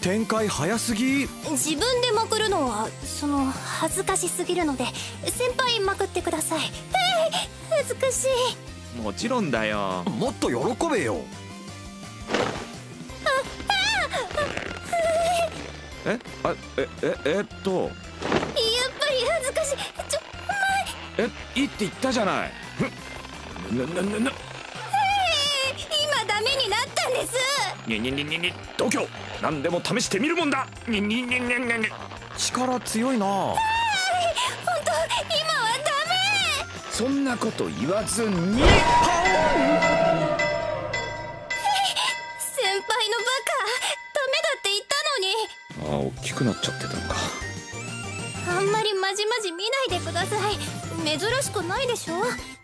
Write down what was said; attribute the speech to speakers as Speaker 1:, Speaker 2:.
Speaker 1: 展開早すぎ。
Speaker 2: 自分でまくるのは恥ずかしすぎるので先輩まくってください。恥ずかしい。
Speaker 3: もちろんだよ。
Speaker 1: もっと喜べよ。
Speaker 3: やっぱり恥ずかしい。いいって言ったじゃない。
Speaker 2: 今ダメになったんです。
Speaker 3: 度胸、何でも試してみるもんだ。
Speaker 1: 力強いな。
Speaker 2: 本当今はダメ。
Speaker 3: そんなこと言わずに。
Speaker 2: 先輩のバカ、ダメだって言ったのに。
Speaker 3: 大きくなっちゃってたのか。
Speaker 2: あんまりまじまじ見ないでください。珍しくないでしょ。